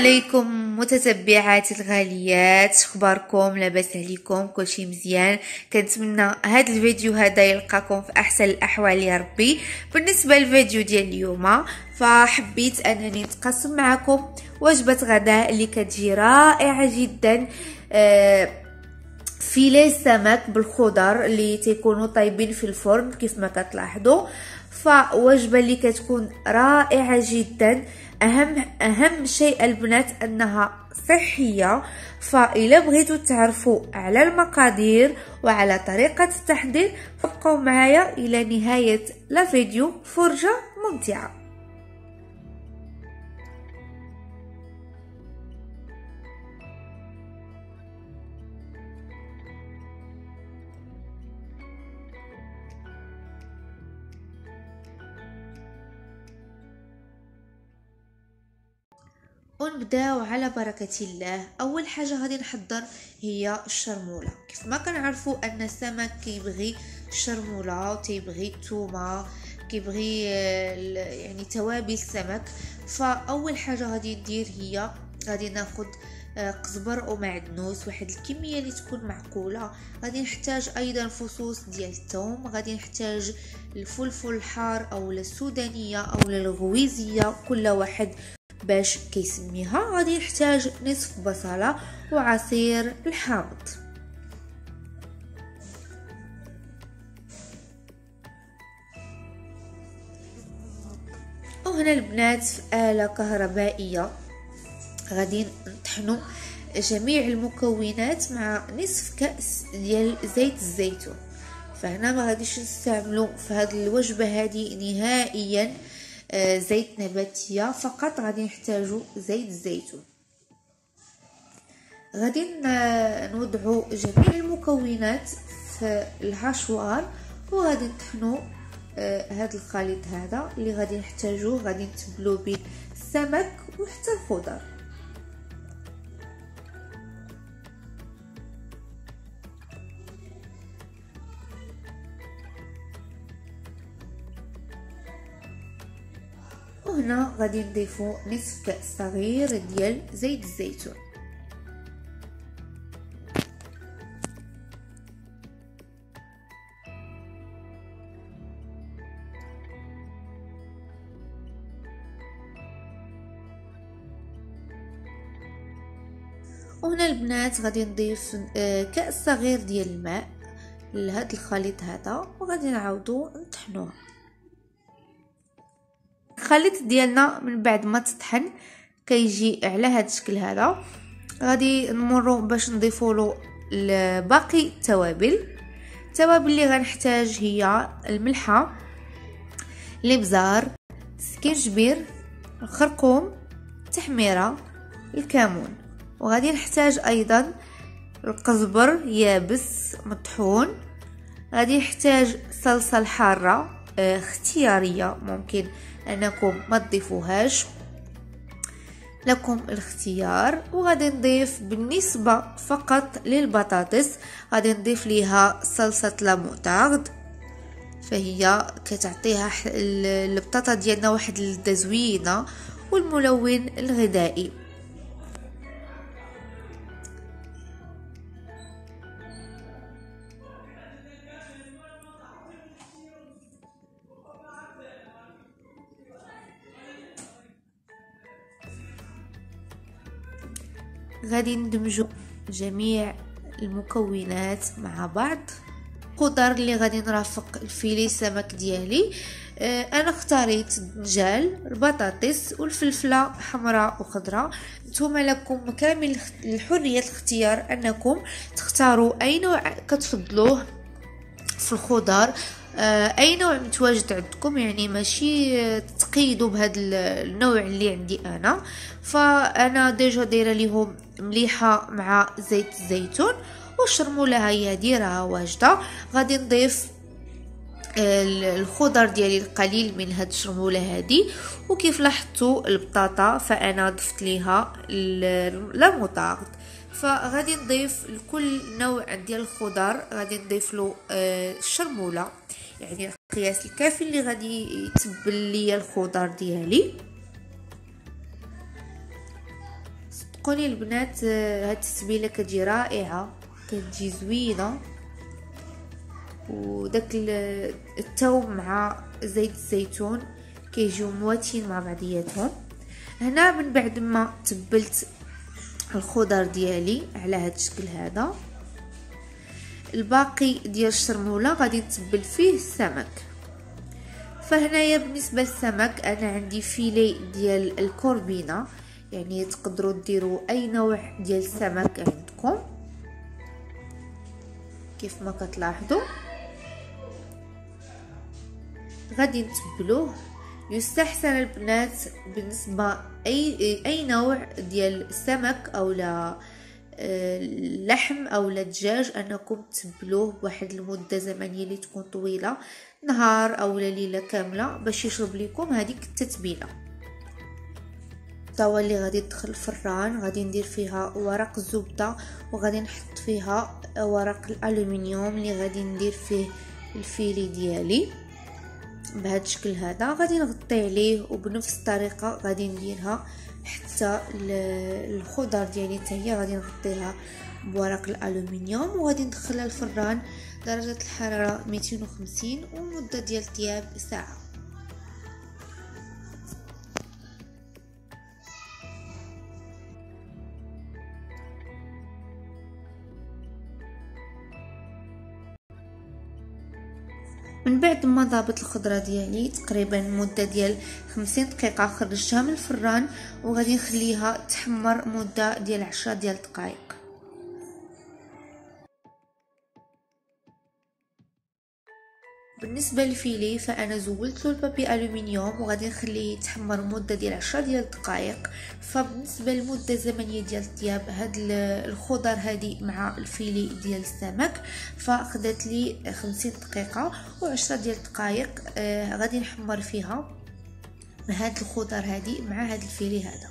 عليكم متتبعاتي الغاليات، اخباركم؟ لاباس عليكم؟ كلشي مزيان؟ كنتمنى هذا الفيديو هذا يلقاكم في احسن الاحوال يا ربي. بالنسبه للفيديو ديال اليوم فحبيت انني نتقاسم معكم وجبه غداء اللي كتجي رائعه جدا، فيلي سمك بالخضر اللي تيكونوا طايبين في الفرن كيف ما كتلاحظوا. فوجبه اللي كتكون رائعه جدا. اهم شيء البنات انها صحيه. فإلا بغيتوا تعرفوا على المقادير وعلى طريقه التحضير فابقوا معايا الى نهايه الفيديو، فرجه ممتعه. ونبداو على بركه الله. اول حاجه غادي نحضر هي الشرموله. كيف ما كنعرفوا ان السمك كيبغي الشرموله وتيبغي الثومه، كيبغي يعني توابل السمك. فاول حاجه غادي ندير هي غادي ناخذ قزبر ومعدنوس، واحد الكميه اللي تكون معقوله. غادي نحتاج ايضا فصوص ديال الثوم، غادي نحتاج الفلفل الحار او السودانيه او الغويزيه، كل واحد باش كيسميها. غادي نحتاج نصف بصله وعصير الحامض. وهنا البنات في آلة كهربائية غادي نطحنوا جميع المكونات مع نصف كأس ديال زيت الزيتون. فهنا ما غاديش نستعملوا في هذه الوجبه هذه نهائيا زيت نباتيه، فقط غادي نحتاجوا زيت الزيتون. غادي نوضعوا جميع المكونات في الهاشوار وغادي نطحنوا هذا الخليط هذا اللي غادي نحتاجوه. غادي نتبلوا به السمك وحتى الخضر. وهنا غادي نضيفوا نصف كأس صغير ديال زيت الزيتون. وهنا البنات غادي نضيف كأس صغير ديال الماء لهذا الخليط هذا وغادي نعاودو نطحنوه. الخليط ديالنا من بعد ما تطحن كيجي على هذا الشكل هذا. غادي نمروا باش نضيفوا له باقي التوابل اللي غنحتاج هي الملحه، الابزار، السكينجبير، الخرقوم، التحميره، الكمون. وغادي نحتاج ايضا القزبر يابس مطحون. غادي نحتاج صلصه الحاره اختياريه، ممكن انكم ما تضيفوهاش، لكم الاختيار. وغادي نضيف بالنسبه فقط للبطاطس غادي نضيف ليها صلصه لاموطارد، فهي كتعطيها البطاطا ديالنا واحد اللذه زوينه، والملون الغذائي. غادي ندمجوا جميع المكونات مع بعض. الخضر اللي غادي نرافق الفيلي سمك ديالي انا اختاريت الدجاج، البطاطس والفلفله حمراء وخضراء. نتوما لكم كامل الحريه الاختيار انكم تختاروا اي نوع كتفضلوه في الخضر، اي نوع متواجد عندكم، يعني ماشي تقيدوا بهذا النوع اللي عندي انا. فانا ديجا دايره ليهم مليحه مع زيت الزيتون، والشرموله هي دايره واجده. غادي نضيف الخضر ديالي القليل من هاد الشرموله هذه. وكيف لاحظتوا البطاطا فانا ضفت ليها لاموطارد. فغادي نضيف لكل نوع ديال الخضر غادي نضيف له الشرموله، يعني القياس الكافي اللي غادي يتبل ليا الخضر ديالي. صدقوني البنات هاد التتبيله كتجي رائعه، كتجي زوينه. وداك الثوم مع زيت الزيتون كيجيو مواتين مع بعضياتهم. هنا من بعد ما تبلت الخضر ديالي على هاد الشكل هذا، الباقي ديال الشرموله غادي نتبل فيه السمك. فهنايا بالنسبه للسمك انا عندي فيلي ديال الكوربينا، يعني تقدروا ديروا اي نوع ديال السمك عندكم كيف ما كتلاحظوا. غادي نتبلوه. يستحسن البنات بالنسبه اي نوع ديال السمك او لا اللحم او الدجاج انكم تبلوه بواحد المده زمنيه اللي تكون طويله، نهار او ليله كامله، باش يشرب لكم هذيك التتبيله. الطاوه اللي غادي تدخل الفران غادي ندير فيها ورق الزبده، وغادي نحط فيها ورق الالومنيوم اللي غادي ندير فيه الفيلي ديالي بهذا الشكل هذا. غادي نغطي عليه وبنفس الطريقه غادي نديرها حتى الخضر ديالي حتى هي غادي نغطيها بورق الالومنيوم، وغادي ندخلها الفران درجه الحراره 250 ومده ديال طياب ساعه. من بعد ما ضابط الخضره ديالي تقريبا مده ديال 50 دقيقه خرجتها من الفران، وغادي نخليها تحمر مده ديال 10 ديال الدقائق. بالنسبه للفيلي فانا زولت له البابي الومنيوم وغادي نخليه يتحمر مده ديال 10 ديال الدقائق. فبالنسبه للمده الزمنيه ديال الطياب هاد الخضر هادي مع الفيلي ديال السمك فاخذت لي 50 دقيقه و10 ديال الدقائق. غادي نحمر فيها هاد الخضر هادي مع هاد الفيلي هذا.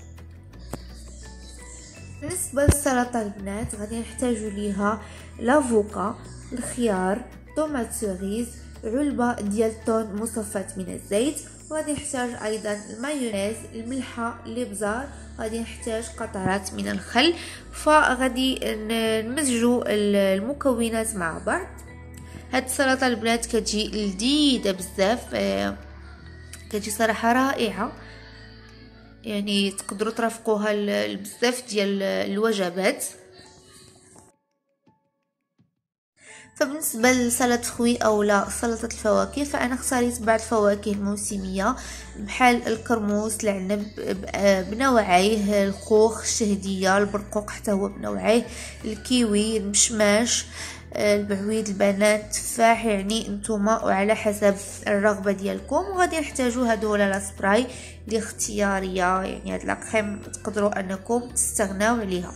بالنسبه للسلطه البنات غادي نحتاجوا ليها لافوكا، الخيار، طوماط سوريز، علبه ديال الثوم مصفات من الزيت، وغادي نحتاج ايضا المايونيز، الملحه، الابزار، غادي نحتاج قطرات من الخل. فغادي نمزجوا المكونات مع بعض. هاد السلطه البنات كتجي لذيذه بزاف، كتجي صراحه رائعه، يعني تقدروا ترافقوها بزاف ديال الوجبات. فبالنسبه لسلطه خوي او لا سلطه الفواكه فانا اختاريت بعض الفواكه الموسميه بحال الكرموس، العنب بنوعيه، الخوخ، الشهديه، البرقوق حتى هو بنوعيه، الكيوي، المشماش، البعويد، البنان، التفاح، يعني نتوما وعلى حسب الرغبه ديالكم. وغادي نحتاجوا هذولا لا سبراي اللي اختياريه، يعني هاد لا كريم تقدروا انكم تستغناو عليها.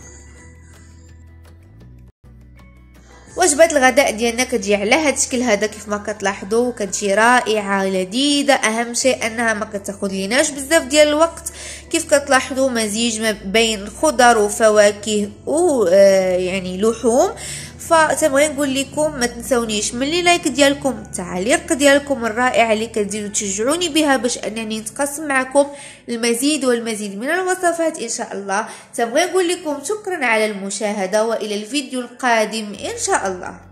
وجبه الغداء ديالنا كتجي على هذا الشكل هذا كيف ما كتلاحظوا، كتجي رائعه لذيذه. اهم شيء انها ما كتاخذ ليناش بزاف ديال الوقت. كيف كتلاحظوا مزيج ما بين خضر وفواكه و يعني لحوم. فتبغي نقول لكم ما تنسونيش من لي لايك ديالكم، التعاليق ديالكم الرائعه اللي كتزيدوا تشجعوني بها باش انني نتقاسم معكم المزيد والمزيد من الوصفات ان شاء الله. تبغي نقول لكم شكرا على المشاهده، والى الفيديو القادم ان شاء الله.